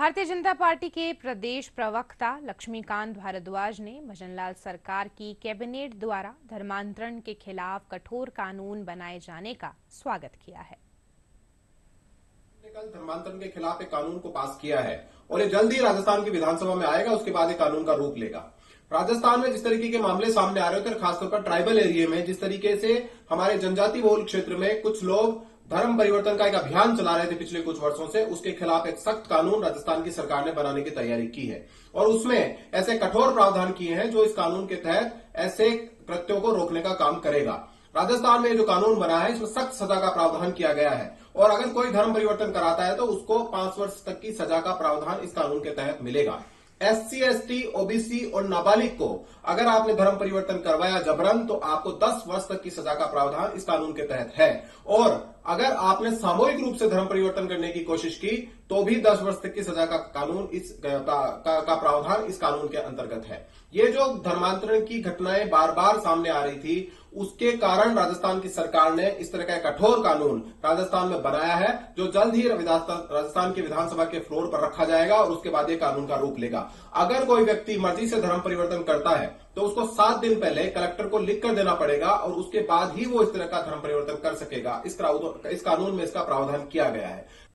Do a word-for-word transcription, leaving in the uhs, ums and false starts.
Bharatiya Janata party के प्रदेश प्रवक्ता लक्ष्मीकांत भारद्वाज ने भजनलाल सरकार की कैबिनेट द्वारा धर्मांतरण के खिलाफ कठोर कानून बनाए जाने का स्वागत किया है। कल धर्मांतरण के खिलाफ एक कानून को पास किया है और ये जल्द ही राजस्थान की विधानसभा में आएगा। उसके बाद ये कानून का रूप लेगा। राजस्थान में जिस तरीके के मामले सामने आ रहे थे, खासतौर पर ट्राइबल एरिया में जिस तरीके से हमारे जनजाति बहुल क्षेत्र में कुछ लोग धर्म परिवर्तन का एक अभियान चला रहे थे पिछले कुछ वर्षों से, उसके खिलाफ एक सख्त कानून राजस्थान की सरकार ने बनाने की तैयारी की है और उसमें ऐसे कठोर प्रावधान किए हैं जो इस कानून के तहत ऐसे कृत्यों को रोकने का काम करेगा। राजस्थान में जो कानून बना है इसमें सख्त सजा का प्रावधान किया गया है और अगर कोई धर्म परिवर्तन कराता है तो उसको पांच वर्ष तक की सजा का प्रावधान इस कानून के तहत मिलेगा। एससी, एसटी, ओबीसी और नाबालिग को अगर आपने धर्म परिवर्तन करवाया जबरन तो आपको दस वर्ष तक की सजा का प्रावधान इस कानून के तहत है और अगर आपने सामूहिक रूप से धर्म परिवर्तन करने की कोशिश की तो भी दस वर्ष तक की सजा का कानून इस का, का, का प्रावधान इस कानून के अंतर्गत है। ये जो धर्मांतरण की घटनाएं बार बार सामने आ रही थी, उसके कारण राजस्थान की सरकार ने इस तरह का कठोर कानून राजस्थान में बनाया है जो जल्द ही राजस्थान की विधानसभा के फ्लोर पर रखा जाएगा और उसके बाद ये कानून का रूप लेगा। अगर कोई व्यक्ति मर्जी से धर्म परिवर्तन करता है तो उसको सात दिन पहले कलेक्टर को लिख कर देना पड़ेगा और उसके बाद ही वो इस तरह का धर्म परिवर्तन कर सकेगा। इस कानून में इसका प्रावधान किया गया है।